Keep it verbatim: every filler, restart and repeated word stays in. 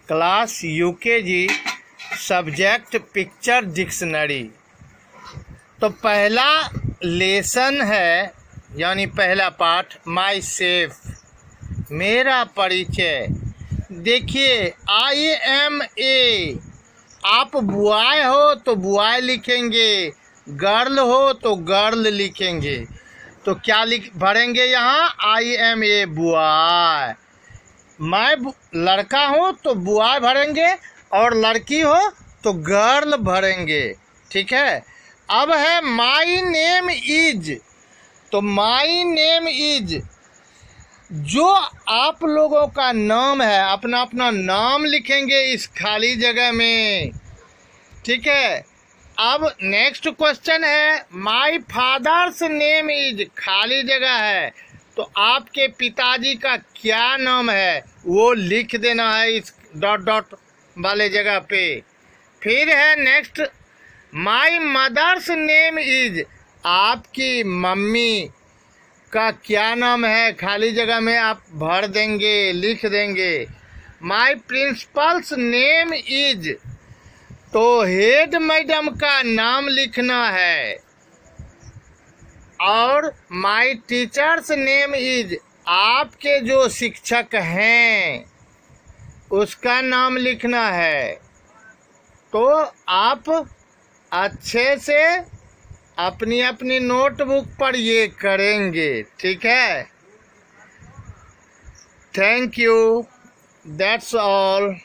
Class UKG subject picture dictionary. तो पहला lesson है यानी पहला पाठ माई सेल्फ, मेरा परिचय। देखिए आई एम ए, आप बॉय हो तो बॉय लिखेंगे, गर्ल हो तो गर्ल लिखेंगे। तो क्या लिख भरेंगे यहाँ? I am a boy. मैं लड़का हूँ तो बॉय भरेंगे और लड़की हो तो गर्ल भरेंगे। ठीक है। अब है माई नेम इज, तो माई नेम इज, जो आप लोगों का नाम है अपना अपना नाम लिखेंगे इस खाली जगह में। ठीक है। अब नेक्स्ट क्वेश्चन है माई फादर्स नेम इज, खाली जगह है तो आपके पिताजी का क्या नाम है वो लिख देना है इस डॉट डॉट वाले जगह पे। फिर है next my mother's name is, आपकी मम्मी का क्या नाम है, खाली जगह में आप भर देंगे, लिख देंगे। माई प्रिंसिपल्स नेम इज, तो हेड मैडम का नाम लिखना है। और माई टीचर्स नेम इज, आपके जो शिक्षक हैं उसका नाम लिखना है। तो आप अच्छे से अपनी अपनी नोटबुक पर ये करेंगे। ठीक है। Thank you, that's all.